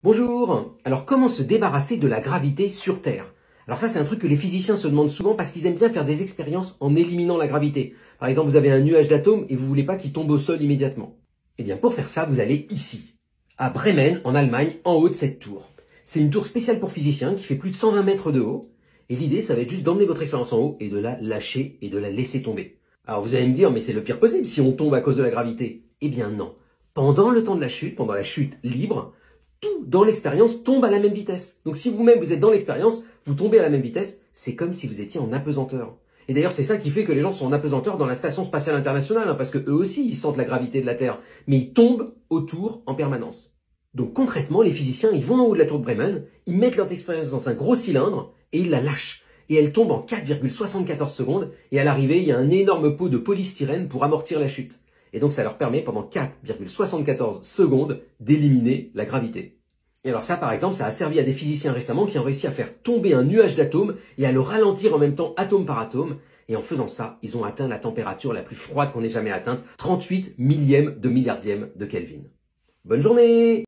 Bonjour! Alors comment se débarrasser de la gravité sur Terre? Alors ça c'est un truc que les physiciens se demandent souvent parce qu'ils aiment bien faire des expériences en éliminant la gravité. Par exemple vous avez un nuage d'atomes et vous voulez pas qu'il tombe au sol immédiatement. Eh bien pour faire ça vous allez ici, à Bremen en Allemagne, en haut de cette tour. C'est une tour spéciale pour physiciens qui fait plus de 120 mètres de haut. Et l'idée ça va être juste d'emmener votre expérience en haut et de la lâcher et de la laisser tomber. Alors vous allez me dire mais c'est le pire possible si on tombe à cause de la gravité. Eh bien non. Pendant le temps de la chute, pendant la chute libre, tout dans l'expérience tombe à la même vitesse. Donc si vous-même vous êtes dans l'expérience, vous tombez à la même vitesse, c'est comme si vous étiez en apesanteur. Et d'ailleurs c'est ça qui fait que les gens sont en apesanteur dans la station spatiale internationale, parce que eux aussi ils sentent la gravité de la Terre, mais ils tombent autour en permanence. Donc concrètement, les physiciens ils vont en haut de la tour de Bremen, ils mettent leur expérience dans un gros cylindre et ils la lâchent. Et elle tombe en 4,74 secondes et à l'arrivée il y a un énorme pot de polystyrène pour amortir la chute. Et donc ça leur permet pendant 4,74 secondes d'éliminer la gravité. Et alors ça par exemple, ça a servi à des physiciens récemment qui ont réussi à faire tomber un nuage d'atomes et à le ralentir en même temps atome par atome. Et en faisant ça, ils ont atteint la température la plus froide qu'on ait jamais atteinte, 38 millièmes de milliardième de Kelvin. Bonne journée!